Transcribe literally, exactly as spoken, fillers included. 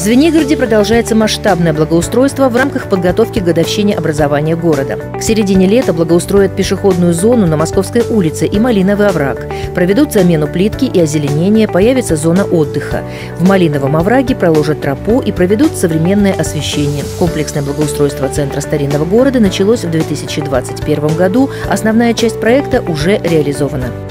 Звенигороде продолжается масштабное благоустройство в рамках подготовки к годовщине образования города. К середине лета благоустроят пешеходную зону на Московской улице и Малиновый овраг. Проведут замену плитки и озеленение, появится зона отдыха. В Малиновом овраге проложат тропу и проведут современное освещение. Комплексное благоустройство центра старинного города началось в две тысячи двадцать первом году. Основная часть проекта уже реализована.